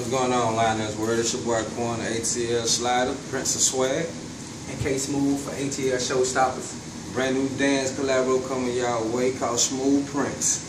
What's going on, Liners? Word, it's your boy Quan, ATL Slider, Prince of Swagg, and K Smooth for ATL Showstoppers. Brand new dance collabo coming y'all way called Smooth Prince.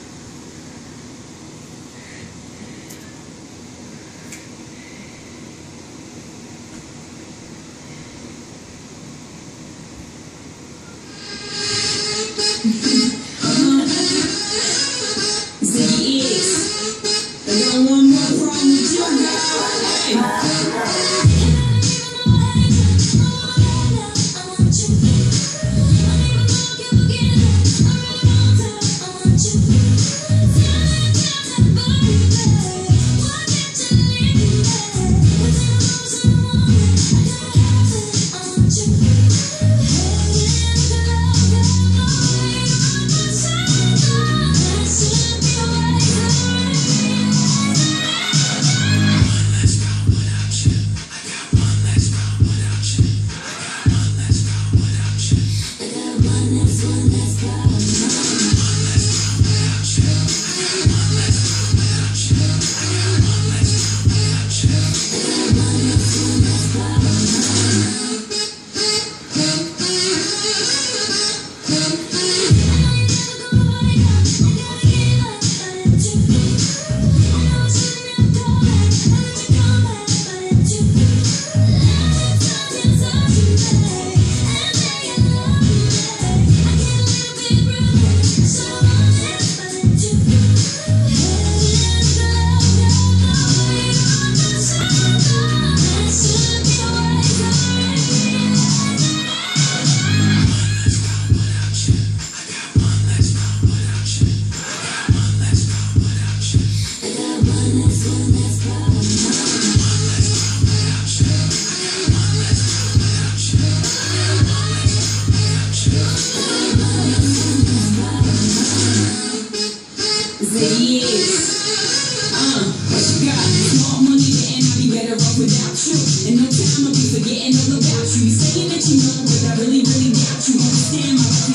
Small money, and I'll be better off without you. And no time I'll be forgetting all about you. You saying that you know, but I really doubt you. Understand my